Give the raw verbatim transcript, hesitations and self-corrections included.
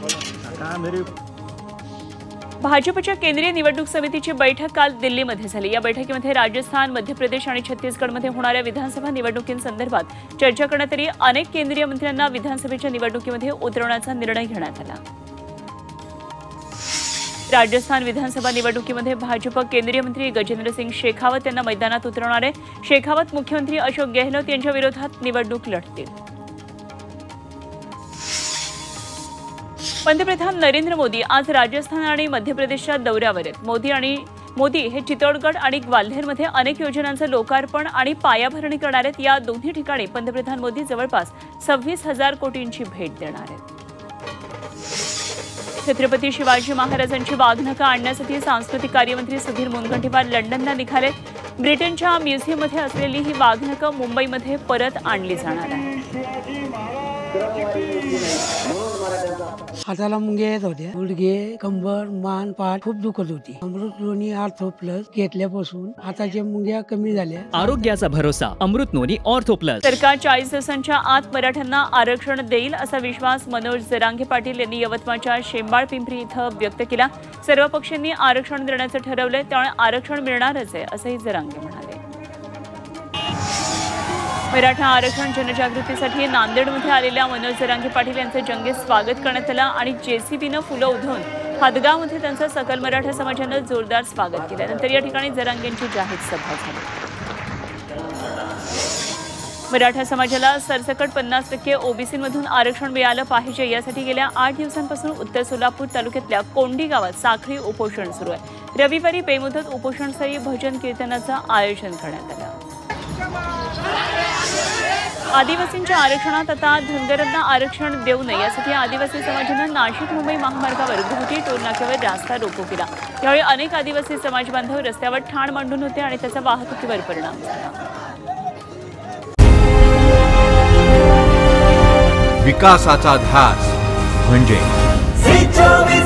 भाजपच्या केंद्रीय निवडणूक समितीची बैठक काल दिल्लीमध्ये झाली। या बैठकीमध्ये राजस्थान, मध्य प्रदेश आणि छत्तीसगडमध्ये होणाऱ्या विधानसभा निवडणुकींसंदर्भात चर्चा करण्यात आली। अनेक केंद्रीय मंत्र्यांना विधानसभेच्या निवडणुकीमध्ये उतरवण्याचा निर्णय घेण्यात आला। राजस्थान विधानसभा निवडणुकीमध्ये भाजप केंद्रीय मंत्री गजेंद्र सिंग शेखावत यांना मैदानात उतरवणार आहे। शेखावत मुख्यमंत्री अशोक गेहलोत यांच्या विरोधात निवडणूक लढतील। पंतप्रधान नरेंद्र मोदी आज राजस्थान आणि मध्य प्रदेशच्या दौऱ्यावर आहेत। मोदी आणि मोदी हे चित्तोडगड आणि ग्वाल्हेरमध्ये अनेक योजनांचं लोकार्पण आणि पायाभरणी करणार आहेत। या दोन्ही ठिकाणी पंतप्रधान मोदी जवळपास सव्वीस हजार कोटींची भेट देणार आहेत। छत्रपती शिवाजी महाराजांची वाघनखं आणण्यासाठी सांस्कृतिक कार्यमंत्री सुधीर मुनगंटीवार लंडनला निघाले। ब्रिटनच्या म्युझियममध्ये असलेली ही वाघनखं मुंबईमध्ये परत आणली जाणार आहे। हाताला मुंग्या येत होत्या, गुडघे, कंबर, मान, पाठ खूप दुखत होती। अमृत नोनी ऑर्थो प्लस घेतल्यापासून हाताच्या मुंग्या कमी झाल्या। आरोग्याचा भरोसा अमृत नोनी ऑर्थो प्लस। सरकार चाळीस दिवसांच्या आत मराठ्यांना आरक्षण देईल असा विश्वास मनोज जरांगे पाटील यांनी यवतमाळच्या शेंबाळ पिंपरी इथं व्यक्त केला। सर्व पक्षांनी आरक्षण देण्याचं ठरवलंय, त्यामुळे आरक्षण मिळणारच आहे असंही जरांगे म्हणाले। मराठा आरक्षण जनजागृतीसाठी नांदेडमध्ये आलेल्या मनोज जरांगे पाटील यांचं जंगी स्वागत करण्यात आलं आणि जेसीबीनं फुलं उधळून हदगावमध्ये त्यांचं सकल मराठा समाजानं जोरदार स्वागत केलं। नंतर या ठिकाणी जरांगेंची जाहीर सभा झाली। मराठा समाजाला सरसकट पन्नास टक्के ओबीसीमधून आरक्षण मिळालं पाहिजे यासाठी गेल्या आठ दिवसांपासून उत्तर सोलापूर तालुक्यातल्या कोंडी गावात साखळी उपोषण सुरू आहे। रविवारी बेमुदत उपोषणस्थळी भजन कीर्तनाचं आयोजन करण्यात आलं। आदिवासींच्या आरक्षणात आता धनगरांना आरक्षण देऊ नये यासाठी आदिवासी समाजानं नाशिक मुंबई महामार्गावर घोटी टोल नाक्यावर रास्ता रोको केला। यावेळी अनेक आदिवासी समाज बांधव रस्त्यावर ठाण मांडून होते आणि त्याचा वाहतुकीवर परिणाम झाला। विकासाचा ध्यास म्हणजे